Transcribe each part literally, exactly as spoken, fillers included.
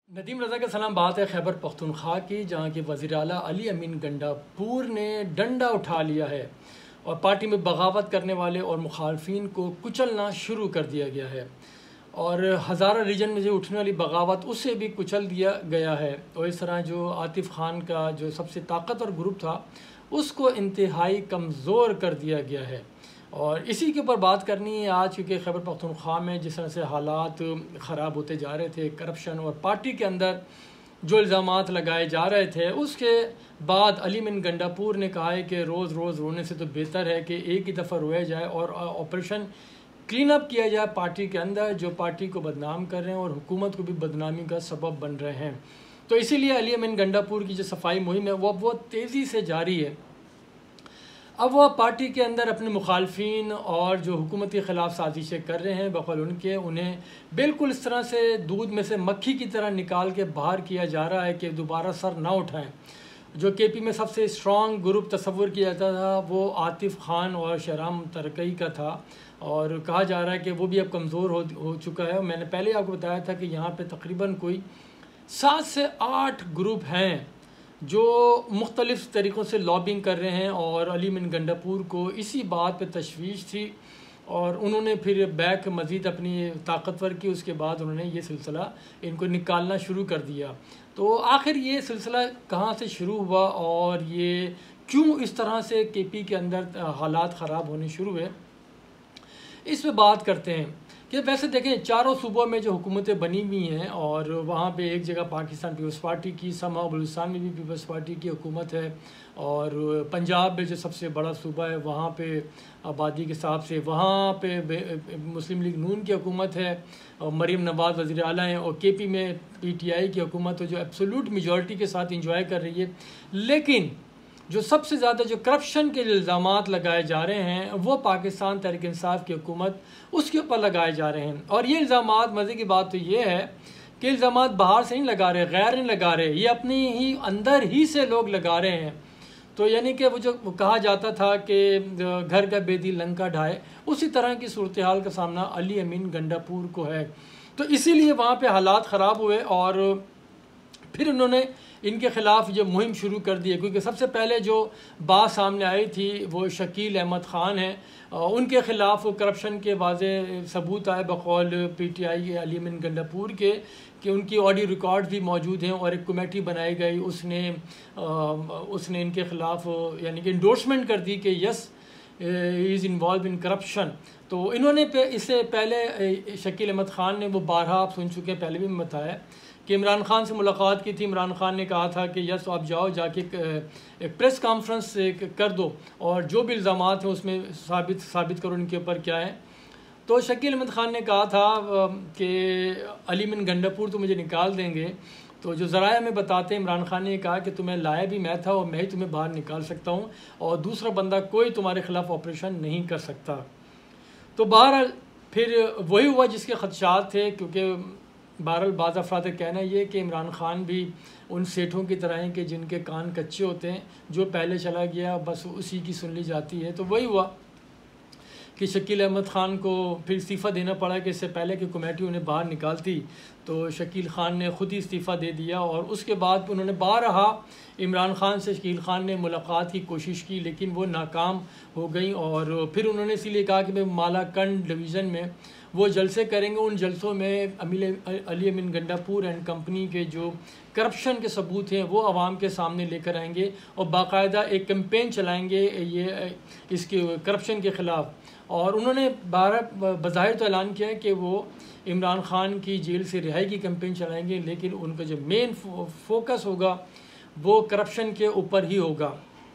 नदीम रज़ा के सलाम। बात है खैबर पख्तूनख्वा की, जहाँ के वज़ीर आला अली अमीन गंडापुर ने डंडा उठा लिया है और पार्टी में बगावत करने वाले और मुखालफिन को कुचलना शुरू कर दिया गया है। और हज़ारा रीजन में जो उठने वाली बगावत उसे भी कुचल दिया गया है। और इस तरह जो आतिफ़ खान का जो सबसे ताकतवर ग्रुप था उसको इंतहाई कमज़ोर कर दिया गया है। और इसी के ऊपर बात करनी है आज, क्योंकि खैबर पख्तूनख्वा में जिस तरह से हालात ख़राब होते जा रहे थे, करप्शन और पार्टी के अंदर जो इल्ज़ामात लगाए जा रहे थे, उसके बाद अली अमीन गंडापुर ने कहा है कि रोज़ रोज़ रोने से तो बेहतर है कि एक ही दफ़ा रोया जाए और ऑपरेशन क्लीन अप किया जाए पार्टी के अंदर जो पार्टी को बदनाम कर रहे हैं और हुकूमत को भी बदनामी का सबब बन रहे हैं। तो इसीलिए अली अमीन गंडापुर की जो सफाई मुहिम है वो बहुत तेज़ी से जारी है। अब वह पार्टी के अंदर अपने मुखालफिन और जो हुकूमत के ख़िलाफ़ साजिशें कर रहे हैं, बक़ौल उनके उन्हें बिल्कुल इस तरह से दूध में से मक्खी की तरह निकाल के बाहर किया जा रहा है कि दोबारा सर ना उठाएं। जो के पी में सबसे स्ट्रॉन्ग ग्रुप तस्वुर किया जाता था वो आतिफ़ खान और शहराम तरकई का था, और कहा जा रहा है कि वो भी अब कमज़ोर हो हो चुका है। मैंने पहले आपको बताया था कि यहाँ पर तकरीबन कोई सात से आठ ग्रुप हैं जो मुख्तलिफ़ तरीक़ों से लॉबिंग कर रहे हैं। और अली अमीन गंडापुर को इसी बात पे तशवीश थी और उन्होंने फिर बैक मज़ीद अपनी ताकतवर की। उसके बाद उन्होंने ये सिलसिला इनको निकालना शुरू कर दिया। तो आखिर ये सिलसिला कहाँ से शुरू हुआ और ये क्यों इस तरह से के पी के अंदर हालात ख़राब होने शुरू हुए, इस पर बात करते हैं। कि वैसे देखें, चारों सूबों में जो हुकूमतें बनी हुई हैं और वहाँ पे एक जगह पाकिस्तान पीपल्स पार्टी की, समा बलूचिस्तान में भी पीपल्स पार्टी की हुकूमत है, और पंजाब में जो सबसे बड़ा सूबा है वहाँ पे आबादी के हिसाब से वहाँ पे मुस्लिम लीग नून की हुकूमत है और मरीम नवाज़ वज़ीर आला हैं, और के पी में पी टी आई की हुकूमत है जो एब्सोल्यूट मेजॉरिटी के साथ इंजॉय कर रही है। लेकिन जो सबसे ज़्यादा जो करप्शन के इल्ज़ामात लगाए जा रहे हैं वो पाकिस्तान तहरीक इंसाफ की हुकूमत उसके ऊपर लगाए जा रहे हैं। और ये इल्ज़ामात, मज़े की बात तो ये है कि इल्ज़ामात बाहर से नहीं लगा रहे, गैर नहीं लगा रहे, ये अपने ही अंदर ही से लोग लगा रहे हैं। तो यानी कि वो जो कहा जाता था कि घर का बेदी लंका ढाए, उसी तरह की सूरत हाल का सामना अली अमीन गंडापुर को है। तो इसीलिए वहाँ पर हालात ख़राब हुए और फिर उन्होंने इनके ख़िलाफ़ जो मुहिम शुरू कर दी है। क्योंकि सबसे पहले जो बात सामने आई थी वो शकील अहमद ख़ान है, उनके ख़िलाफ़ करप्शन के वाज़े सबूत आए बक़ौल P T I Ali Amin Gandapur के कि उनकी ऑडियो रिकॉर्ड भी मौजूद हैं और एक कमेटी बनाई गई, उसने आ, उसने इनके ख़िलाफ़ यानी कि इंडोर्समेंट कर दी कि yes is involve in corruption. तो इन्होंने पे इससे पहले शकील अहमद ख़ान ने वो बारहा आप सुन चुके हैं, पहले भी मैं बताया कि इमरान खान से मुलाकात की थी। इमरान खान ने कहा था कि यस आप जाओ, जाके एक प्रेस कॉन्फ्रेंस कर दो और जो भी इल्ज़ामात हैं उसमें साबित साबित करो इनके ऊपर क्या है। तो शकील अहमद ख़ान ने कहा था कि अली अमीन गंडापुर तो मुझे निकाल देंगे। तो जो ज़राया में बताते हैं, इमरान खान ने कहा कि तुम्हें लाया भी मैं था और मैं ही तुम्हें बाहर निकाल सकता हूँ और दूसरा बंदा कोई तुम्हारे ख़िलाफ़ ऑपरेशन नहीं कर सकता। तो बहरहाल फिर वही हुआ जिसके ख़दशात थे, क्योंकि बहरहाल बाज़ अफ़राद का कहना ये कि इमरान ख़ान भी उन सेठों की तरह हैं कि जिनके कान कच्चे होते हैं, जो पहले चला गया बस उसी की सुन ली जाती है। तो वही हुआ कि शकील अहमद ख़ान को फिर इस्तीफ़ा देना पड़ा कि इससे पहले कि कमेटी उन्हें बाहर निकालती, तो शकील ख़ान ने ख़ुद ही इस्तीफ़ा दे दिया। और उसके बाद उन्होंने बारहा इमरान ख़ान से शकील ख़ान ने मुलाकात की कोशिश की, लेकिन वो नाकाम हो गई। और फिर उन्होंने इसीलिए कहा कि मैं मालाकंड डिवीज़न में वो जलसे करेंगे, उन जलसों में अमील अली अमीन गंडापुर एंड कंपनी के जो करप्शन के सबूत हैं वो आवाम के सामने लेकर आएंगे और बाकायदा एक कैंपेन चलाएंगे ये इसके करप्शन के ख़िलाफ़। और उन्होंने बारह बज़ाहिर तो ऐलान किया है कि वो इमरान ख़ान की जेल से रिहाई की कैंपेन चलाएंगे, लेकिन उनका जो मेन फोकस होगा वो करप्शन के ऊपर ही होगा।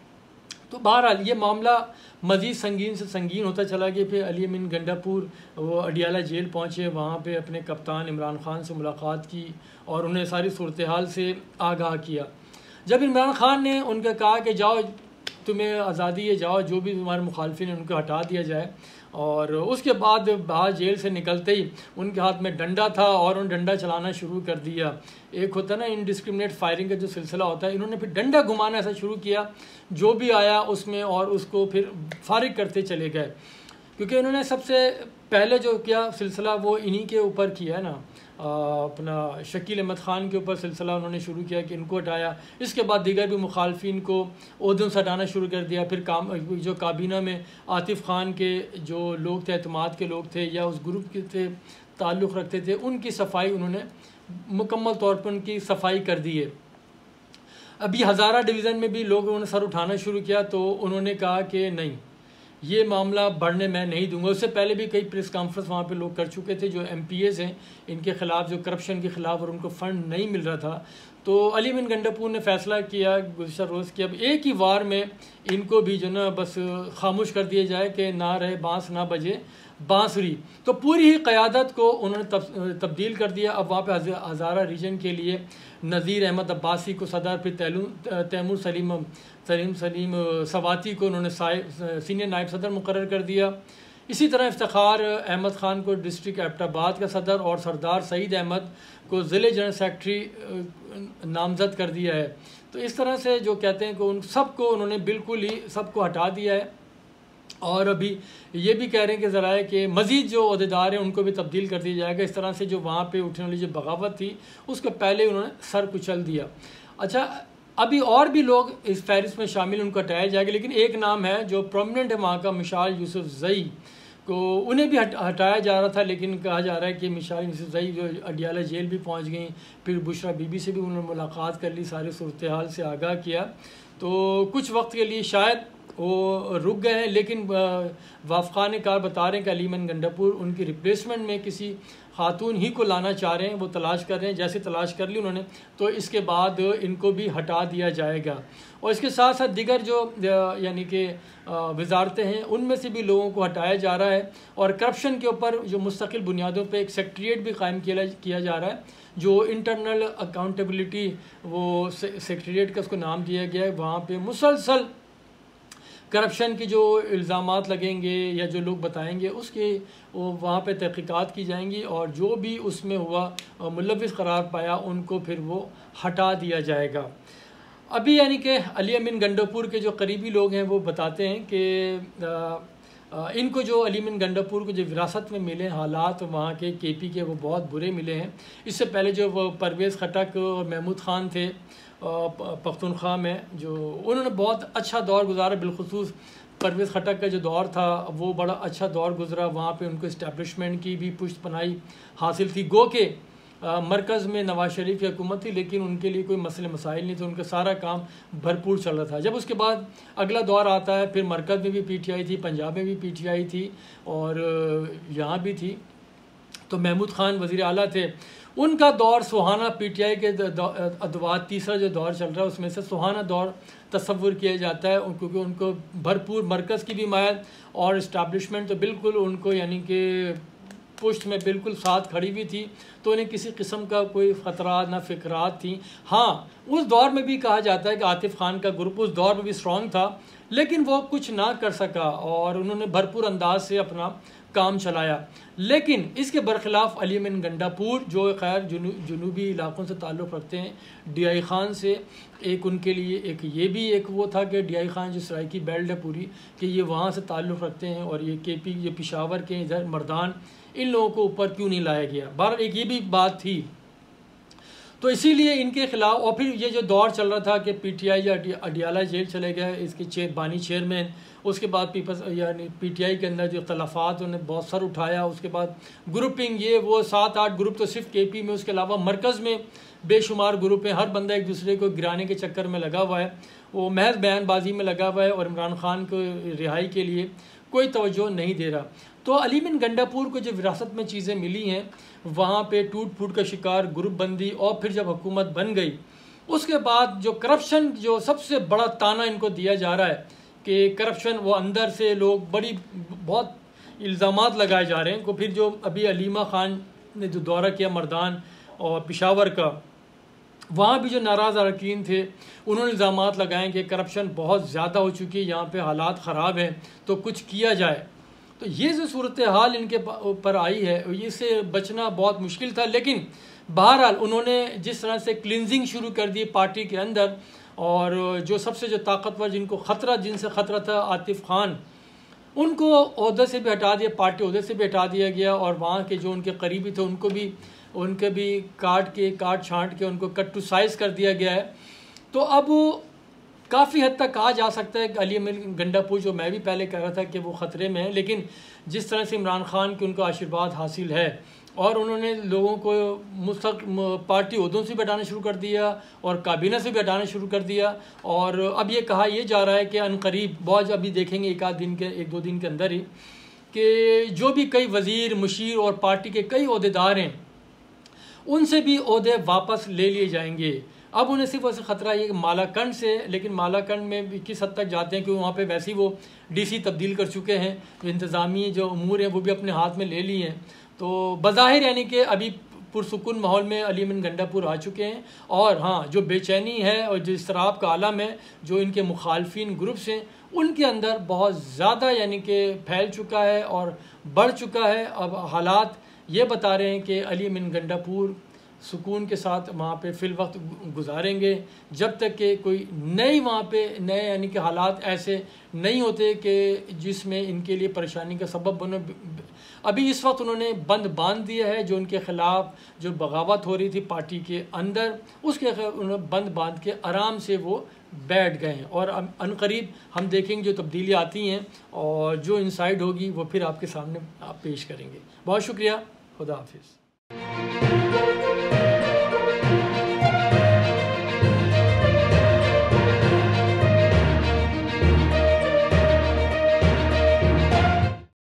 तो बहरहाल ये मामला मज़ीद संगीन से संगीन होता चला गया। फिर अली अमीन गंडापुर वो अडियाला जेल पहुँचे, वहाँ पे अपने कप्तान इमरान ख़ान से मुलाकात की और उन्हें सारी सूरत हाल से आगाह किया। जब इमरान ख़ान ने उनका कहा कि जाओ तुम्हें आज़ादी है, जाओ जो भी तुम्हारे मुखालफिन हैं उनको हटा दिया जाए, और उसके बाद बाहर जेल से निकलते ही उनके हाथ में डंडा था और उन डंडा चलाना शुरू कर दिया। एक होता है ना इनडिस्क्रिमिनेट फायरिंग का जो सिलसिला होता है, इन्होंने फिर डंडा घुमाना ऐसा शुरू किया जो भी आया उसमें, और उसको फिर फारिग करते चले गए। क्योंकि इन्होंने सबसे पहले जो किया सिलसिला वो इन्हीं के ऊपर किया है ना, अपना शकील अहमद ख़ान के ऊपर सिलसिला उन्होंने शुरू किया कि इनको हटाया। इसके बाद दीगर भी मुखालफिन को ओहदों से हटाना शुरू कर दिया। फिर काम जो काबीना में आतिफ़ ख़ान के जो लोग थे, एतमाद के लोग थे या उस ग्रुप के थे ताल्लुक़ रखते थे, उनकी सफाई उन्होंने मुकम्मल तौर पर उनकी सफाई कर दी है। अभी हज़ारा डिवीज़न में भी लोगों ने सर उठाना शुरू किया तो उन्होंने कहा कि नहीं, ये मामला बढ़ने मैं नहीं दूंगा। उससे पहले भी कई प्रेस कॉन्फ्रेंस वहाँ पे लोग कर चुके थे जो एम पी एज़ हैं, इनके ख़िलाफ़ जो करप्शन के ख़िलाफ़ और उनको फ़ंड नहीं मिल रहा था। तो अली अमीन गंडापुर ने फ़ैसला किया गुज़श्ता रोज़ कि अब एक ही वार में इनको भी जो ना बस खामोश कर दिया जाए कि ना रहे बाँस ना बजे बांसुरी। तो पूरी ही क़यादत को उन्होंने तब, तब्दील कर दिया। अब वहाँ पे हज़ारा रीजन के लिए नज़ीर अहमद अब्बासी को सदर, फिर तैमूर सलीम सलीम सलीम सवाती को उन्होंने सीनियर नायब सदर मुकर्रर कर दिया। इसी तरह इफ्तिखार अहमद ख़ान को डिस्ट्रिक्ट एबटाबाद का सदर और सरदार सईद अहमद को ज़िले जनरल सेक्रेटरी नामज़द कर दिया है। तो इस तरह से जो कहते हैं कि उन सबको उन्होंने बिल्कुल ही सबको हटा दिया है। और अभी ये भी कह रहे हैं कि ज़रा है कि मज़ीद जो अहदेदार हैं उनको भी तब्दील कर दिया जाएगा। इस तरह से जो वहाँ पे उठने वाली जो बगावत थी उसके पहले उन्होंने सर कुचल दिया। अच्छा, अभी और भी लोग इस फहरिस्त में शामिल, उनको हटाया जाएगा, लेकिन एक नाम है जो प्रोमिनेंट है वहाँ का, मिशाल यूसुफ ज़ई को उन्हें भी हट, हटाया जा रहा था, लेकिन कहा जा रहा है कि मिशाल यूसुफ ज़ई जो अडियाला जेल भी पहुँच गई, फिर बुशरा बीबी से भी उन्होंने मुलाकात कर ली, सारे सूरत हाल से आगाह किया, तो कुछ वक्त के लिए शायद वो रुक गए हैं। लेकिन वाफकान कार बता रहे हैं कि अली अमीन गंडापुर उनकी रिप्लेसमेंट में किसी खातून ही को लाना चाह रहे हैं, वो तलाश कर रहे हैं। जैसे तलाश कर ली उन्होंने तो इसके बाद इनको भी हटा दिया जाएगा। और इसके साथ साथ दिगर जो यानी कि वजारतें हैं उनमें से भी लोगों को हटाया जा रहा है। और करप्शन के ऊपर जो मुस्तकिल बुनियादों पर एक सेक्रेटरीट भी कायम किया किया जा रहा है, जो इंटरनल अकाउंटेबिलिटी वो सेक्रेटरीट का उसको नाम दिया गया है। वहाँ पर मुसलसल करप्शन की जो इल्ज़ामात लगेंगे या जो लोग बताएंगे उसके वो वहाँ पे तहक़ीक़ात की जाएंगी और जो भी उसमें हुआ मुलव्विस करार पाया उनको फिर वो हटा दिया जाएगा। अभी यानी कि अली अमीन गंडापुर के जो करीबी लोग हैं वो बताते हैं कि इनको जो अली अमीन गंडापुर को जो विरासत में मिले हालात वहाँ के के पी के वो बहुत बुरे मिले हैं। इससे पहले जो वो परवेज़ खटक और महमूद ख़ान थे पख्तूनख्वा में, जो उन्होंने बहुत अच्छा दौर गुजारा, बिलखुसूस परवेज़ खटक का जो दौर था वो बड़ा अच्छा दौर गुजरा। वहाँ पे उनको इस्टेब्लिशमेंट की भी पुष्ट पनाही हासिल थी। गो के मरकज़ में नवाज शरीफ की हुकूमत थी लेकिन उनके लिए कोई मसले मसाइल नहीं थे, उनका सारा काम भरपूर चल रहा था। जब उसके बाद अगला दौर आता है, फिर मरकज़ में भी पी टी आई थी, पंजाब में भी पी टी आई थी और यहाँ भी थी, तो महमूद ख़ान वज़ीर आला थे। उनका दौर सुहाना पी टी आई के अदवात तीसरा जो दौर चल रहा है उसमें से सुहाना दौर तस्वुर किया जाता है, क्योंकि उनको भरपूर मरकज़ की भी हिमायत और इस्टेब्लिशमेंट तो बिल्कुल उनको यानी कि पुष्ट में बिल्कुल साथ खड़ी हुई थी, तो उन्हें किसी किस्म का कोई ख़तरा ना फ़िक्रात थी। हाँ, उस दौर में भी कहा जाता है कि आतिफ़ ख़ान का ग्रुप उस दौर में भी स्ट्रॉन्ग था लेकिन वो कुछ ना कर सका और उन्होंने भरपूर अंदाज से अपना काम चलाया। लेकिन इसके बरखिलाफ़ अली अमीन गंडापुर जो खैर जुनू, जुनूबी इलाक़ों से ताल्लुक़ रखते हैं, डी आई ख़ान से, एक उनके लिए एक ये भी एक वो था कि डी आई ख़ान जो सराइकी बेल्ट है पूरी कि ये वहाँ से ताल्लुक़ रखते हैं और ये के पी ये पेशावर के इधर मर्दान, इन लोगों को ऊपर क्यों नहीं लाया गया। बहरहाल एक ये भी बात थी, तो इसीलिए इनके ख़िलाफ़। और फिर ये जो दौर चल रहा था कि पी टी आई या अडियाला जेल चले गए, इसके चेयर बानी चेयरमैन, उसके बाद पीपल्स यानी पी टी आई के अंदर जो इख्तलाफात उन्होंने बहुत सर उठाया, उसके बाद ग्रुपिंग ये वो सात आठ ग्रुप तो सिर्फ के पी में, उसके अलावा मरकज़ में बेशुमार ग्रुप हैं, हर बंदा एक दूसरे को गिराने के चक्कर में लगा हुआ है, वो महज बयानबाजी में लगा हुआ है और इमरान ख़ान को रिहाई के लिए कोई तवज्जो नहीं दे रहा। तो अली अमीन गंडापुर को जो विरासत में चीज़ें मिली हैं वहाँ पे टूट फूट का शिकार, ग्रुप बंदी, और फिर जब हुकूमत बन गई उसके बाद जो करप्शन, जो सबसे बड़ा ताना इनको दिया जा रहा है कि करप्शन, वो अंदर से लोग बड़ी बहुत इल्ज़ामात लगाए जा रहे हैं। को फिर जो अभी अलीमा ख़ान ने जो दौरा किया मर्दान और पेशावर का, वहाँ भी जो नाराज़ अरकान थे उन्होंने इल्ज़ामात लगाए कि करप्शन बहुत ज़्यादा हो चुकी है, यहाँ पे हालात ख़राब हैं तो कुछ किया जाए। तो ये जो सूरत हाल इनके ऊपर आई है इससे बचना बहुत मुश्किल था। लेकिन बहरहाल उन्होंने जिस तरह से क्लिनजिंग शुरू कर दी पार्टी के अंदर, और जो सबसे जो ताकतवर जिनको ख़तरा जिनसे ख़तरा था आतिफ़ ख़ान, उनको ओहदे से भी हटा दिया, पार्टी ओहदे से भी हटा दिया गया और वहाँ के जो उनके करीबी थे उनको भी उनके भी काट के काट छांट के उनको कट टू साइज़ कर दिया गया है। तो अब काफ़ी हद तक कहा जा सकता है कि अली अमीन गंडापुर, जो मैं भी पहले कह रहा था कि वो ख़तरे में है, लेकिन जिस तरह से इमरान खान की उनको आशीर्वाद हासिल है और उन्होंने लोगों को मुस्तक पार्टी ओहदों से भी हटाना शुरू कर दिया और काबीना से भी हटाना शुरू कर दिया, और अब ये कहा यह जा रहा है कि अनकरीब बहुत अभी देखेंगे एक आध दिन के एक दो दिन के अंदर ही कि जो भी कई वज़ीर, मुशीर और पार्टी के कई ओहदेदार हैं उनसे भी ओहदे वापस ले लिए जाएंगे। अब उन्हें सिर्फ वैसे ख़तरा ये कि मालाकंड से, लेकिन मालाकंड में भी किस हद तक जाते हैं, क्योंकि वहाँ पे वैसे ही वो डीसी तब्दील कर चुके हैं, तो इंतज़ामी जो उमूर हैं वो भी अपने हाथ में ले लिए हैं। तो बज़ाहिर यानी कि अभी पुरसुकून माहौल में अली अमीन गंडापुर आ चुके हैं। और हाँ, जो बेचैनी है और जो इसराब का आलम है जो इनके मुखालफिन ग्रुप्स हैं उनके अंदर बहुत ज़्यादा यानी कि फैल चुका है और बढ़ चुका है। अब हालात ये बता रहे हैं कि अली अमीन गंडापुर सुकून के साथ वहाँ पे फ़िल वक्त गुजारेंगे जब तक कि कोई नई वहाँ पे नए यानी कि हालात ऐसे नहीं होते कि जिसमें इनके लिए परेशानी का सबब बने। अभी इस वक्त उन्होंने बंद बांध दिया है, जो उनके ख़िलाफ़ जो बगावत हो रही थी पार्टी के अंदर, उसके उन्होंने बंद बांध के आराम से वो बैठ गए हैं। और अनकरीब हम देखेंगे जो तब्दीलियाँ आती हैं और जो इंसाइड होगी वो फिर आपके सामने आप पेश करेंगे। बहुत शुक्रिया, खुदा हाफिज़।